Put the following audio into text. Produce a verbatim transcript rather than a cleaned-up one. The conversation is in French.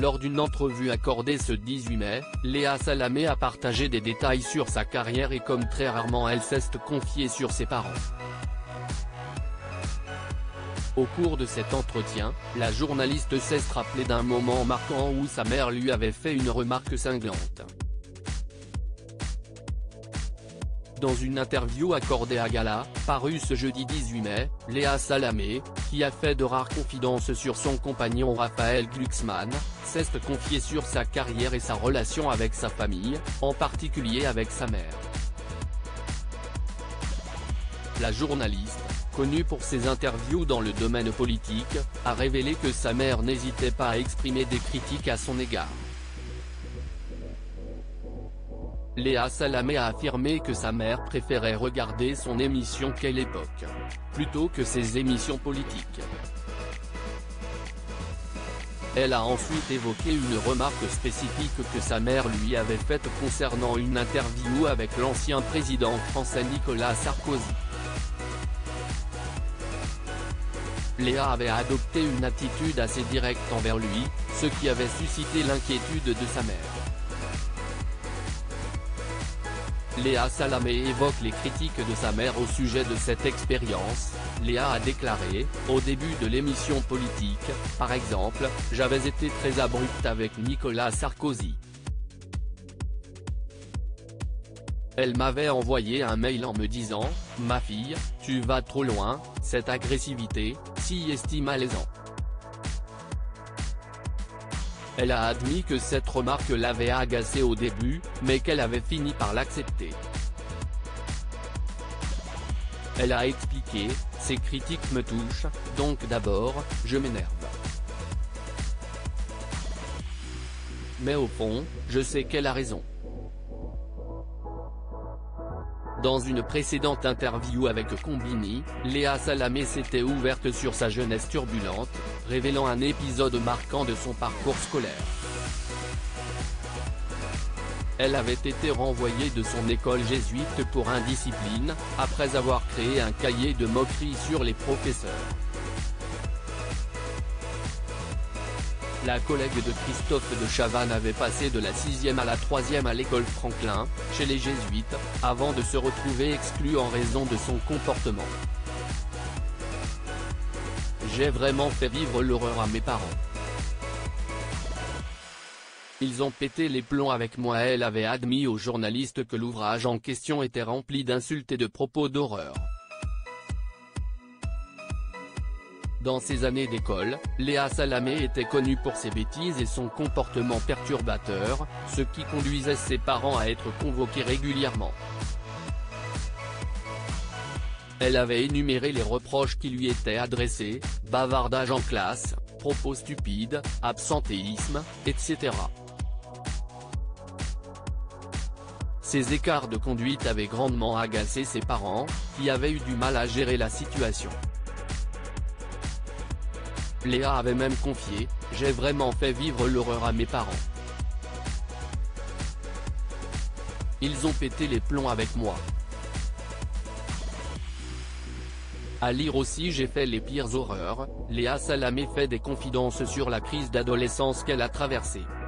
Lors d'une entrevue accordée ce dix-huit mai, Léa Salamé a partagé des détails sur sa carrière et comme très rarement elle s'est confiée sur ses parents. Au cours de cet entretien, la journaliste s'est rappelée d'un moment marquant où sa mère lui avait fait une remarque cinglante. Dans une interview accordée à Gala, parue ce jeudi dix-huit mai, Léa Salamé, qui a fait de rares confidences sur son compagnon Raphaël Glucksmann, s'est confiée sur sa carrière et sa relation avec sa famille, en particulier avec sa mère. La journaliste, connue pour ses interviews dans le domaine politique, a révélé que sa mère n'hésitait pas à exprimer des critiques à son égard. Léa Salamé a affirmé que sa mère préférait regarder son émission Quelle époque, plutôt que ses émissions politiques. Elle a ensuite évoqué une remarque spécifique que sa mère lui avait faite concernant une interview avec l'ancien président français Nicolas Sarkozy. Léa avait adopté une attitude assez directe envers lui, ce qui avait suscité l'inquiétude de sa mère. Léa Salamé évoque les critiques de sa mère au sujet de cette expérience. Léa a déclaré, au début de l'émission politique, par exemple, j'avais été très abrupte avec Nicolas Sarkozy. Elle m'avait envoyé un mail en me disant, ma fille, tu vas trop loin, cette agressivité, si estime malaisant. Elle a admis que cette remarque l'avait agacée au début, mais qu'elle avait fini par l'accepter. Elle a expliqué, ces critiques me touchent, donc d'abord, je m'énerve. Mais au fond, je sais qu'elle a raison. Dans une précédente interview avec Combini, Léa Salamé s'était ouverte sur sa jeunesse turbulente, révélant un épisode marquant de son parcours scolaire. Elle avait été renvoyée de son école jésuite pour indiscipline, après avoir créé un cahier de moquerie sur les professeurs. La collègue de Christophe de Chavannes avait passé de la sixième à la troisième à l'école Franklin, chez les jésuites, avant de se retrouver exclue en raison de son comportement. J'ai vraiment fait vivre l'horreur à mes parents. Ils ont pété les plombs avec moi. Elle avait admis aux journalistes que l'ouvrage en question était rempli d'insultes et de propos d'horreur. Dans ses années d'école, Léa Salamé était connue pour ses bêtises et son comportement perturbateur, ce qui conduisait ses parents à être convoqués régulièrement. Elle avait énuméré les reproches qui lui étaient adressés, bavardage en classe, propos stupides, absentéisme, et cetera. Ces écarts de conduite avaient grandement agacé ses parents, qui avaient eu du mal à gérer la situation. Léa avait même confié, « J'ai vraiment fait vivre l'horreur à mes parents. Ils ont pété les plombs avec moi. » À lire aussi J'ai fait les pires horreurs, Léa Salamé fait des confidences sur la crise d'adolescence qu'elle a traversée.